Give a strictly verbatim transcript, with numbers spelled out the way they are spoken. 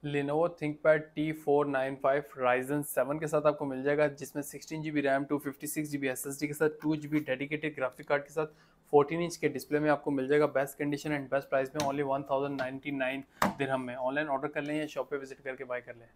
Lenovo ThinkPad T four nine five Ryzen seven के साथ आपको मिल जाएगा, जिसमें sixteen G B RAM, two fifty six G B S S D के साथ, two G B dedicated graphic card के साथ, फोर्टीन इंच के डिस्प्ले में आपको मिल जाएगा। Best condition and best price में only one thousand ninety nine दिरहम में। ऑनलाइन ऑर्डर कर लें या शॉप पे विजिट करके बाय कर लें।